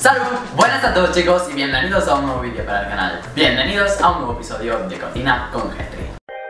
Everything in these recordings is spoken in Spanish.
¡Salud! Buenas a todos chicos y bienvenidos a un nuevo vídeo para el canal. Bienvenidos a un nuevo episodio de Cocina con Henry.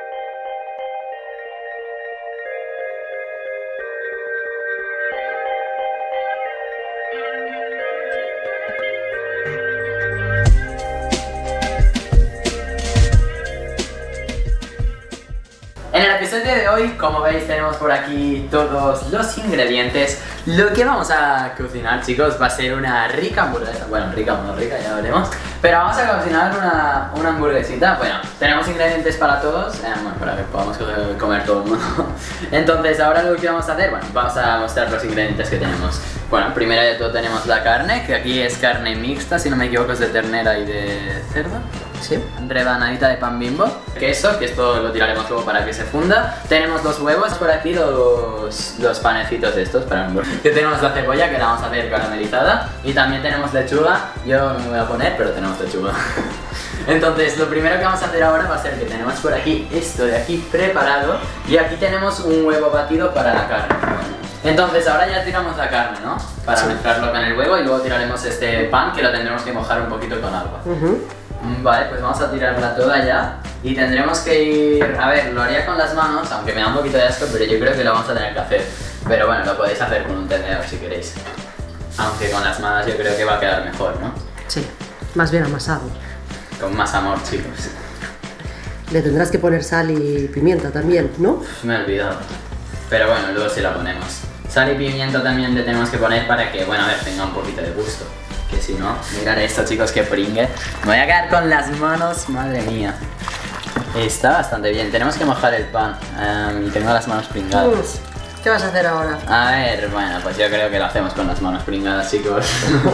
En el episodio de hoy, como veis, tenemos por aquí todos los ingredientes. Lo que vamos a cocinar, chicos, va a ser una rica hamburguesa. Bueno, rica o no rica, ya veremos. Pero vamos a cocinar una hamburguesita. Bueno, tenemos ingredientes para todos, bueno, para que podamos comer todo el mundo. Entonces, ahora lo que vamos a hacer, bueno, vamos a mostrar los ingredientes que tenemos. Bueno, primero de todo tenemos la carne, que aquí es carne mixta, si no me equivoco es de ternera y de cerdo. Sí. Rebanadita de pan Bimbo, queso, que esto lo tiraremos luego para que se funda. Tenemos los huevos, por aquí los panecitos estos para hamburguesas. Que tenemos la cebolla, que la vamos a hacer caramelizada. Y también tenemos lechuga, yo no me voy a poner, pero tenemos lechuga. Entonces, lo primero que vamos a hacer ahora va a ser que tenemos por aquí esto de aquí preparado. Y aquí tenemos un huevo batido para la carne. Entonces, ahora ya tiramos la carne, ¿no? Para mezclarlo con el huevo y luego tiraremos este pan, que lo tendremos que mojar un poquito con agua. Vale, pues vamos a tirarla toda ya y tendremos que ir... A ver, lo haría con las manos, aunque me da un poquito de asco, pero yo creo que lo vamos a tener que hacer. Pero bueno, lo podéis hacer con un tenedor si queréis. Aunque con las manos yo creo que va a quedar mejor, ¿no? Sí, más bien amasado. Con más amor, chicos. Le tendrás que poner sal y pimienta también, ¿no? Me he olvidado. Pero bueno, luego sí la ponemos. Sal y pimienta también le tenemos que poner para que, bueno, a ver, tenga un poquito de gusto. Que si no, mirad esto chicos, que pringue. Me voy a quedar con las manos, madre mía. Está bastante bien, tenemos que mojar el pan y tengo las manos pringadas. ¿Qué vas a hacer ahora? A ver, bueno, pues yo creo que lo hacemos con las manos pringadas, chicos.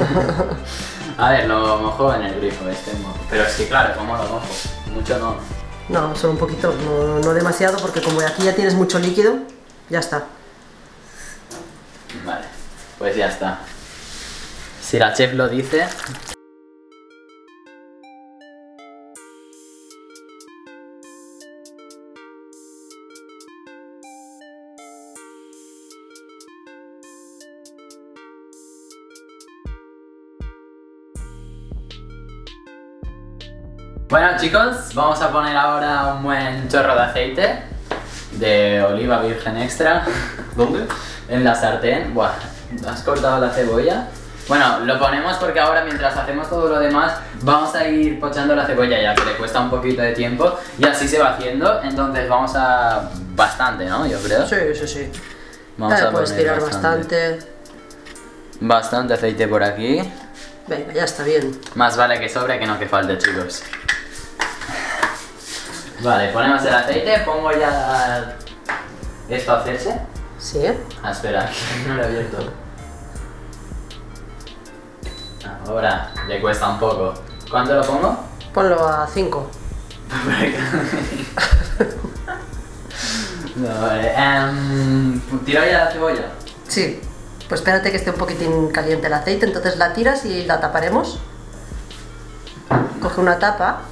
A ver, lo mojo en el grifo este, pero es que claro, ¿cómo lo mojo? Mucho no. No, solo un poquito, no demasiado, porque como aquí ya tienes mucho líquido, ya está. Vale, pues ya está. Si la chef lo dice... Bueno chicos, vamos a poner ahora un buen chorro de aceite de oliva virgen extra. ¿Dónde? En la sartén. Buah, ¿has cortado la cebolla? Bueno, lo ponemos porque ahora mientras hacemos todo lo demás vamos a ir pochando la cebolla, ya que le cuesta un poquito de tiempo y así se va haciendo, entonces vamos a... bastante, ¿no? Yo creo. Sí, sí, sí. Vamos a puedes tirar bastante. Bastante aceite por aquí. Venga, ya está bien. Más vale que sobre que no que falte, chicos. Vale, ponemos el aceite, pongo ya... ¿Esto a hacerse? Sí. Ah, espera, no lo he abierto. Ahora le cuesta un poco. ¿Cuánto lo pongo? Ponlo a 5. No, vale. ¿Tiro ya la cebolla? Sí. Pues espérate que esté un poquitín caliente el aceite, entonces la tiras y la taparemos. Coge una tapa.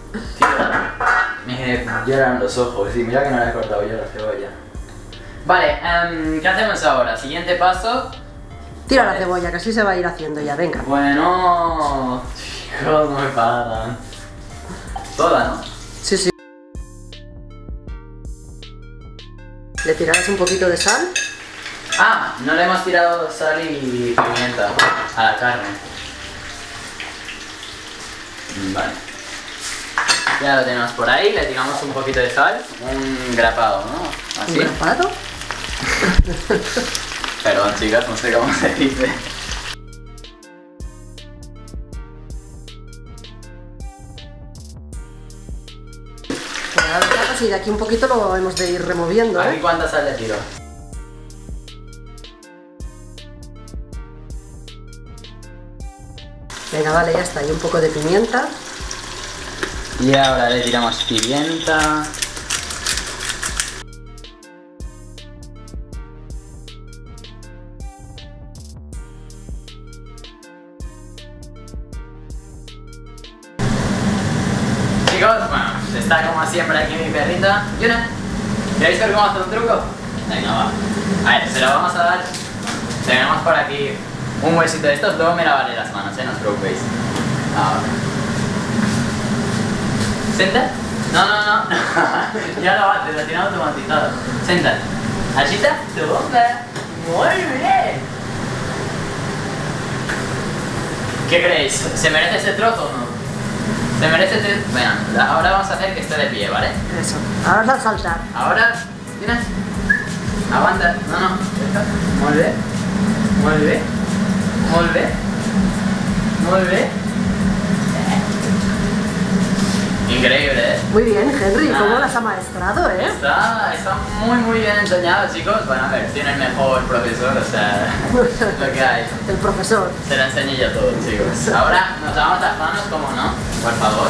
Me lloran los ojos y mira que no le he cortado yo la cebolla. Vale, ¿qué hacemos ahora? Siguiente paso. Tira la cebolla, que así se va a ir haciendo ya, venga. Bueno, chicos, no me paran. Toda, ¿no? Sí, sí. Le tirarás un poquito de sal. Ah, no le hemos tirado sal y pimienta a la carne. Vale. Ya lo tenemos por ahí, le tiramos un poquito de sal. Un grapado, ¿no? ¿Así? ¿Un grapado? Perdón chicas, no sé cómo se dice. Bueno, ahora sí, de aquí un poquito lo hemos de ir removiendo, ¿Aquí cuánta sal le tiro? Venga, vale, ya está, y un poco de pimienta. Y ahora le tiramos pimienta. Chicos, bueno, está como siempre aquí mi perrita. Yuna, ¿queréis ver cómo hace un truco? Venga, va. A ver, se lo vamos a dar. Tenemos por aquí Un huesito de estos, luego me lavaré las manos, no os preocupéis. Ahora. ¿Senta? No. Ya lo haces, lo tiene automatizado. Senta. Agita. Toma. Muy bien. ¿Qué creéis? ¿Se merece ese trozo o no? ¿Se merece este...? Bueno, ahora vamos a hacer que esté de pie, ¿vale? Eso. Ahora vas a saltar. Ahora, mira. Aguanta. No. Muy bien. Increíble, ¿eh? Muy bien, Henry. ¿Cómo las ha maestrado, eh? Está muy bien enseñado, chicos. Bueno, a ver, tiene el mejor profesor, o sea, lo que hay. El profesor. Se lo enseño yo todo, chicos. Ahora nos lavamos las manos, ¿cómo no? Por favor.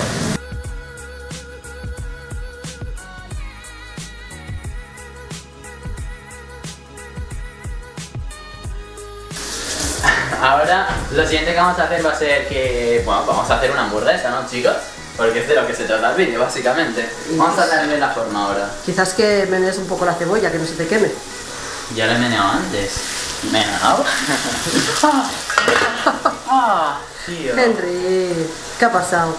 Ahora, lo siguiente que vamos a hacer va a ser que, bueno, vamos a hacer una hamburguesa, ¿no, chicos? Porque es de lo que se trata el vídeo, básicamente. Vamos a darle la forma ahora. Quizás que menees un poco la cebolla, que no se te queme. Ya lo he meneado antes. ¿Meneado? Tío. Henry, ¿qué ha pasado?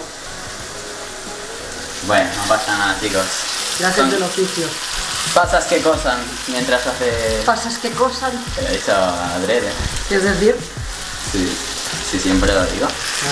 Bueno, no pasa nada, chicos. Gracias del oficio. Pasas que cosan mientras hace... ¿Pasas qué cosa? Te lo he dicho adrede. ¿Quieres decir? Sí, siempre lo digo.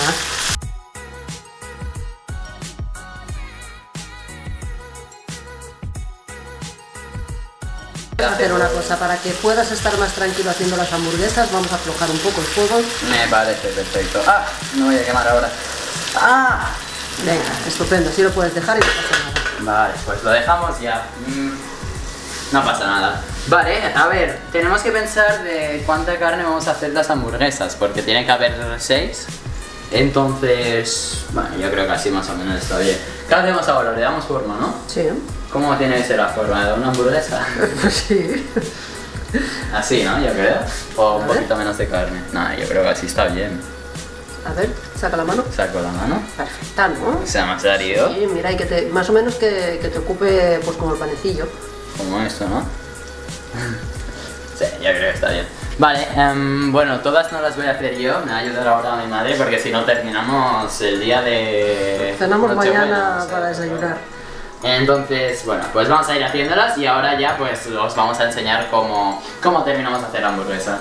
Vamos a hacer una cosa, para que puedas estar más tranquilo haciendo las hamburguesas, vamos a aflojar un poco el fuego. Me parece perfecto. Me voy a quemar ahora. Venga, estupendo, así lo puedes dejar y no pasa nada. Vale, pues lo dejamos ya. No pasa nada. Vale, a ver, tenemos que pensar de cuánta carne vamos a hacer las hamburguesas, porque tiene que haber 6. Entonces, bueno, yo creo que así más o menos está bien. ¿Qué hacemos ahora? Le damos forma, ¿no? Sí. ¿Cómo tiene que ser la forma de una hamburguesa? Pues sí. Así, ¿no? Yo creo. O un A ver. poquito menos de carne. No, yo creo que así está bien. A ver, saca la mano. Saco la mano. Perfecta, ¿no? O sea, más salido. Sí, mira, y que más o menos que te ocupe pues como el panecillo. Como esto, ¿no? Sí, yo creo que está bien. Vale, bueno, todas no las voy a hacer yo, me va a ayudar ahora mi madre porque si no terminamos el día de... Cenamos Nochebuena, mañana no sé. para desayunar. Entonces, bueno, pues vamos a ir haciéndolas y ahora ya pues os vamos a enseñar cómo terminamos de hacer la hamburguesa.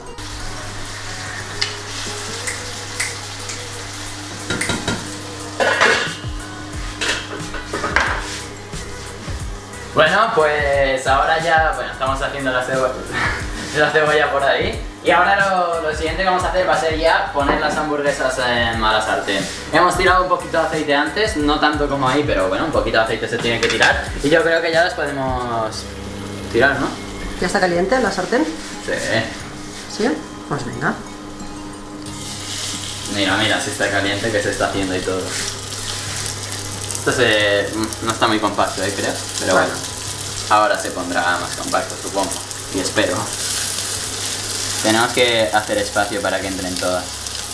Bueno, pues ahora ya, bueno, estamos haciendo la cebolla por ahí. Y ahora lo siguiente que vamos a hacer va a ser ya poner las hamburguesas a la sartén. Hemos tirado un poquito de aceite antes, no tanto como ahí, pero bueno, un poquito de aceite se tiene que tirar. Y yo creo que ya las podemos tirar, ¿no? ¿Ya está caliente la sartén? Sí. ¿Sí? Pues venga. Mira, si está caliente, que se está haciendo y todo. Esto no está muy compacto, creo, pero Vale. bueno. Ahora se pondrá más compacto, supongo, y espero. Tenemos que hacer espacio para que entren todas.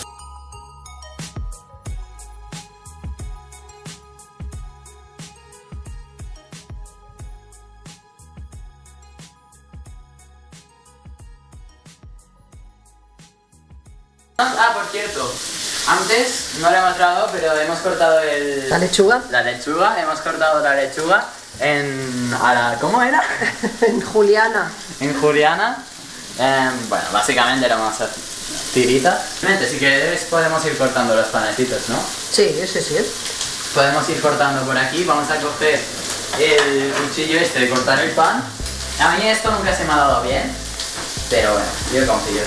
Por cierto, antes no le hemos dado, pero hemos cortado ¿La lechuga? la lechuga, hemos cortado la lechuga ¿cómo era? En juliana. En juliana. Bueno, básicamente éramos tiritas. Si queréis podemos ir cortando los panecitos, ¿no? Sí, sí, sí. Podemos ir cortando por aquí, vamos a coger el cuchillo este de cortar el pan. A mí esto nunca se me ha dado bien, pero bueno, yo confío.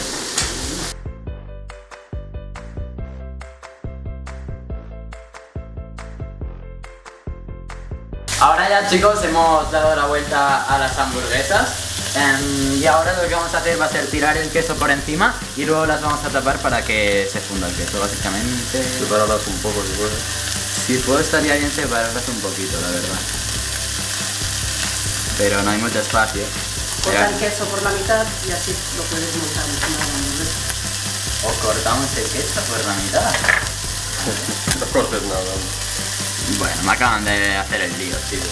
Ahora ya, chicos, hemos dado la vuelta a las hamburguesas. Y ahora lo que vamos a hacer va a ser tirar el queso por encima y luego las vamos a tapar para que se funda el queso, básicamente. Separarlas un poco si puedes. Si puedo estaría bien separarlas un poquito, la verdad. Pero no hay mucho espacio. Corta el queso por la mitad y así lo puedes montar encima de la hamburguesa. O cortamos el queso por la mitad. No cortes nada. Bueno, me acaban de hacer el lío, chicos.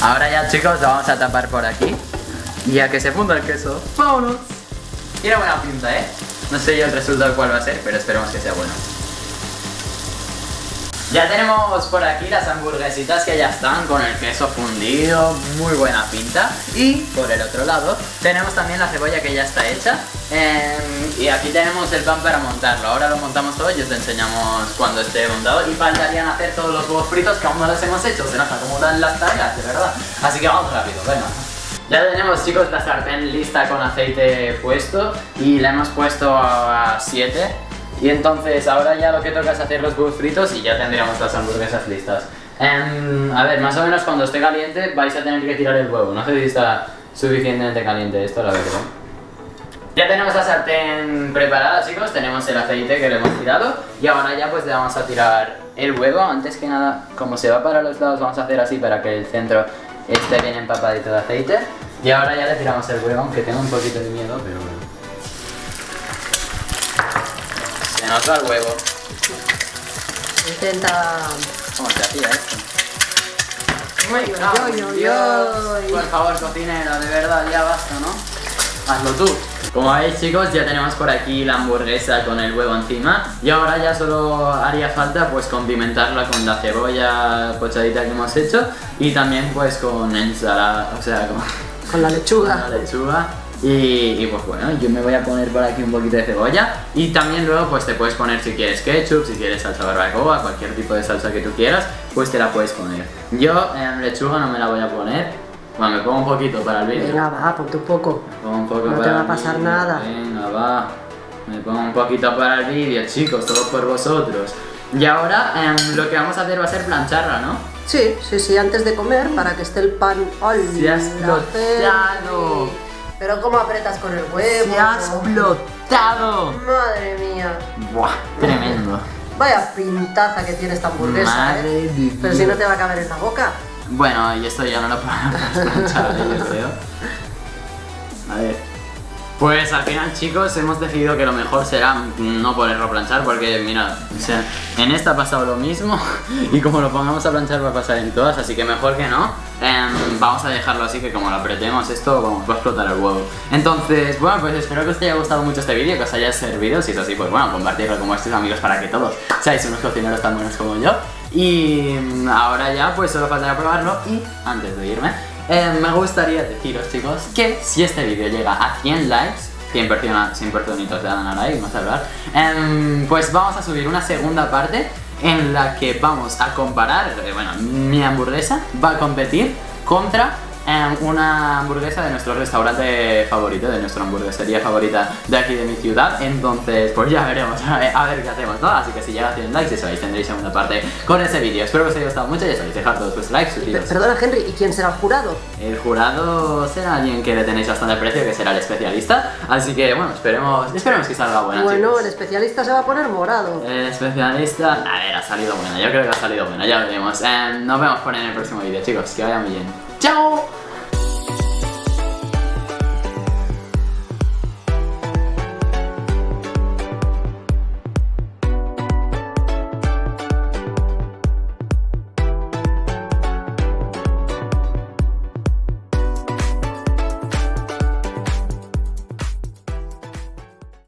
Ahora ya, chicos, lo vamos a tapar por aquí. Y a que se funda el queso. ¡Vámonos! Tiene buena pinta, ¿eh? No sé yo el resultado cuál va a ser, pero esperemos que sea bueno. Ya tenemos por aquí las hamburguesitas que ya están con el queso fundido, muy buena pinta. Y por el otro lado tenemos también la cebolla que ya está hecha. Y aquí tenemos el pan para montarlo. Ahora lo montamos todo y os enseñamos cuando esté montado. Y faltarían hacer todos los huevos fritos que aún no los hemos hecho. Se nos acumulan las tareas, de verdad. Así que vamos rápido, venga. Ya tenemos, chicos, la sartén lista con aceite puesto y la hemos puesto a 7. Y entonces ahora ya lo que toca es hacer los huevos fritos y ya tendríamos las hamburguesas listas. A ver, más o menos cuando esté caliente vais a tener que tirar el huevo. No sé si está suficientemente caliente esto, la verdad. Ya tenemos la sartén preparada, chicos, tenemos el aceite que le hemos tirado y ahora ya pues le vamos a tirar el huevo. Antes que nada, como se va para los lados, vamos a hacer así para que el centro esté bien empapadito de aceite. Y ahora ya le tiramos el huevo, aunque tengo un poquito de miedo, pero bueno. Se nos va el huevo. Intenta... ¿Cómo se hacía esto? Ay. Por favor, cocinero, de verdad, ya basta, ¿no? Hazlo tú. Como veis, chicos, ya tenemos por aquí la hamburguesa con el huevo encima. Y ahora ya solo haría falta pues condimentarla con la cebolla pochadita que hemos hecho. Y también pues con ensalada, o sea, con la lechuga. Con la lechuga. Y pues bueno, yo me voy a poner por aquí un poquito de cebolla. Y también luego pues te puedes poner si quieres ketchup, si quieres salsa barbacoa, cualquier tipo de salsa que tú quieras, pues te la puedes poner. Yo lechuga no me la voy a poner. Bueno, me pongo un poquito para el vídeo. Venga, va, ponte un poco. Un poco no para te va a pasar nada. Venga, va. Me pongo un poquito para el vídeo, chicos, todo por vosotros. Y ahora lo que vamos a hacer va a ser plancharla, ¿no? Sí, antes de comer, para que esté el pan... ¡Ay! ¡Se ha explotado! Pero ¿cómo apretas con el huevo? ¡Se ha explotado! ¡Madre mía! ¡Buah! Tremendo. Vaya pintaza que tiene esta hamburguesa, Madre de Dios. Pero si no te va a caber en la boca. Bueno, y esto ya no lo podemos planchar, yo creo. A ver. Pues al final, chicos, hemos decidido que lo mejor será no ponerlo a planchar porque, mira, o sea, en esta ha pasado lo mismo y como lo pongamos a planchar va a pasar en todas, así que mejor que no. Vamos a dejarlo así, que como lo apretemos esto, vamos, va a explotar el huevo. Entonces, bueno, pues espero que os haya gustado mucho este vídeo, que os haya servido. Si es así, pues bueno, compartirlo con vuestros amigos para que todos seáis unos cocineros tan buenos como yo. Y ahora ya, pues solo faltará probarlo. Y antes de irme, me gustaría deciros, chicos, que si este vídeo llega a 100 likes, 100 personitos le dan a like, vamos a hablar, pues vamos a subir una segunda parte en la que vamos a comparar, bueno, mi hamburguesa va a competir contra una hamburguesa de nuestro restaurante favorito, de nuestra hamburguesería favorita de aquí de mi ciudad. Entonces pues ya veremos a ver qué hacemos, ¿no? Así que si llega a 100 likes, eso, ahí tendréis segunda parte con ese vídeo. Espero que os haya gustado mucho, ya sabéis, dejar todos vuestros likes, suscribiros. Perdona, Henry, ¿y quién será el jurado? El jurado será alguien que le tenéis bastante aprecio, que será el especialista. Así que bueno, esperemos que salga buena. Bueno, chicos. El especialista se va a poner morado. El especialista, a ver, ha salido buena, yo creo que ha salido buena, ya veremos. Nos vemos por en el próximo vídeo, chicos, que vaya muy bien. ¡Chao!